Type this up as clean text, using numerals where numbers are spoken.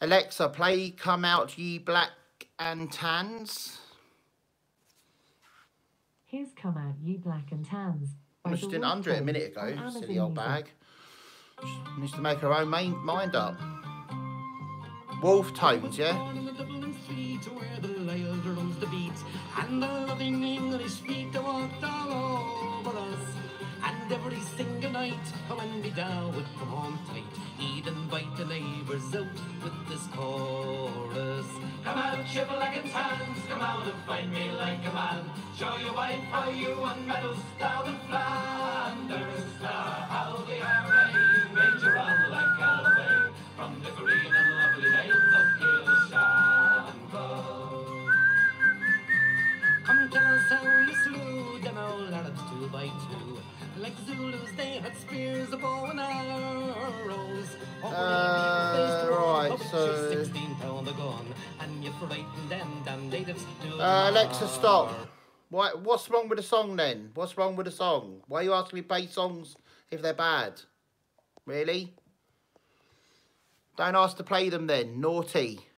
Alexa, play Come Out Ye Black and Tans. Here's Come Out Ye Black and Tans. I just didn't under it a minute ago, silly old bag. She needs to make her own mind up. Wolf tones, yeah? Where the lyre drums the beat, and the loving English feet walked all over us. And every single night, when we down would come home tight, he'd invite the neighbours out with this chorus. Come out, you black and tans, come out and find me like a man. Show your wife how you on meadows down in Flanders. How the array made you run like Galloway from the green and lovely lanes of Kilshango. Come tell us how you slew them old Arabs 2 by 2. Like Zulus, they had spears, a bow and arrows. Right, so 16 pound a gun, and you frightened them damn natives to Alexa, stop. What's wrong with the song then? What's wrong with the song? Why are you asking me to play songs if they're bad? Really? Don't ask to play them then. Naughty.